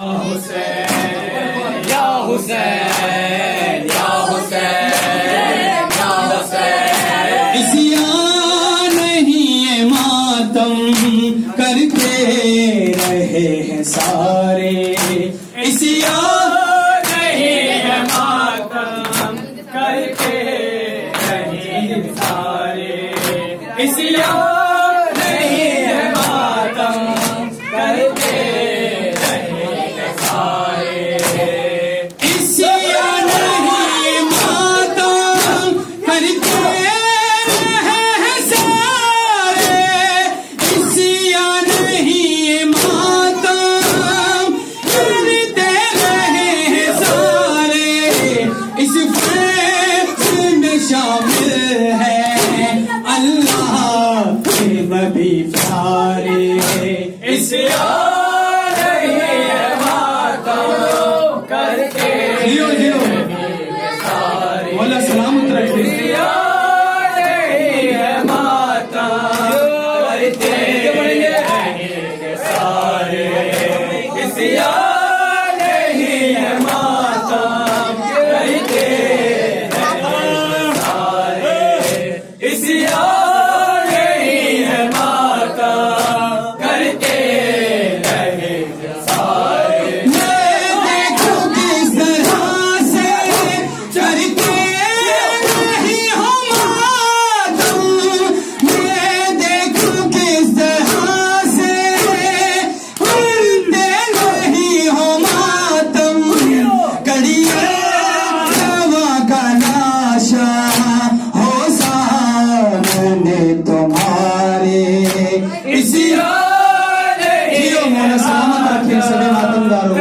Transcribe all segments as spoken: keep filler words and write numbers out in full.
हुसैन या हुसैन या हुसैन या हुसैन। इसियां नहीं है मातम करते रहे हैं सारे, इसियां नहीं है मातम करते रहे हैं सारे, इसियां नहीं है मातम करते रहे हैं सारे, इसियां नहीं मातम करते रहे हैं सारे, इसियां नहीं मातम करते रहे हैं सारे। इस फैसले में शामिल है अल्लाह के नबी प्यारे, इसियां नहीं है मातम करते जियो जियो सारे, मौला सलामत रखे। इसियां नहीं है मातम करते रहे हैं सारे, इसियां नहीं है मातम करते रहे हैं सारे, इसियां नहीं है मातम करते रहे हैं सारे। मैं देखूं किस तरह से चलते नहीं हो मातम, मैं देखूं किस तरह से चलते नहीं हो मातम। कड़िया जवा का नाशा हो सामने तुम्हारे, इसियां जियो मौला सलामत रखे सभी मातमदारों को।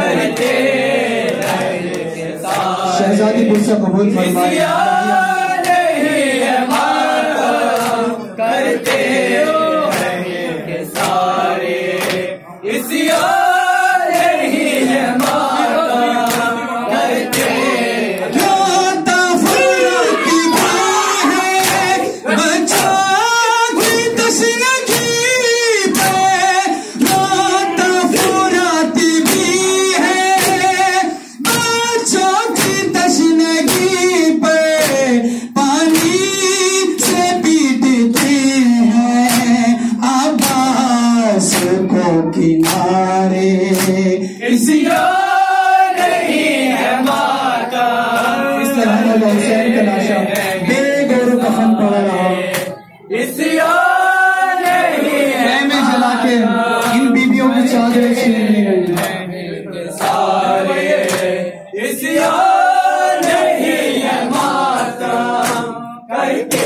शहजादी पुरसा कबूल फरमाए। नहीं है मातम करते रहे हैं सारे, इसियां नहीं है मातम करते रोता फुर्ती है बच्चा की तशनगी पे, रोता फुर्ती भी है बच्चों की तशनगी पे। पानी से पीटते हैं आबास को किनारे, इसियां नहीं है मातम। इस तरह मौला हुसैन का लाशा बेगौर कफन पड़ा रहा। इसियां नहीं है में जला के इन बीबियों की चादरें छीन ली गई। सारे, इसियां नहीं है मातम करते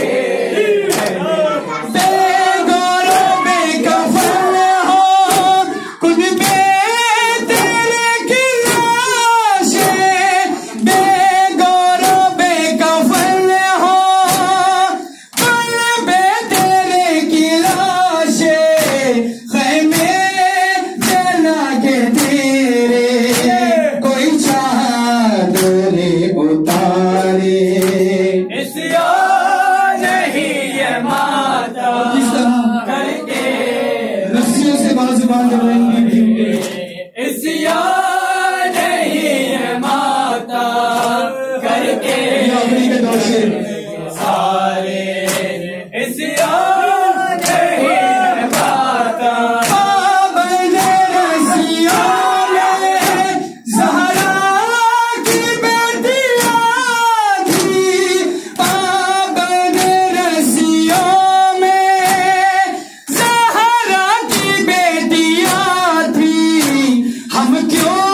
बेगौर बेकफन हो खुद में तेरे की लाशें, बेगौर बेकफन हो खुद में तेरे की लाशें। खैमे जला के तेरे कोई चादरे उतारे, इसियां नहीं है मातम किस तरह करते रस्सियों से बाजू बांध रहेंगी बीवी। इसियां नहीं है मातम करते आखिरी के दौर से सारे, इसियां नहीं है मातम पाबंदे रस्सियों में ज़हरा की बेटियां थी, पाबंदे रस्सियों में ज़हरा की बेटियां थी। हम क्यों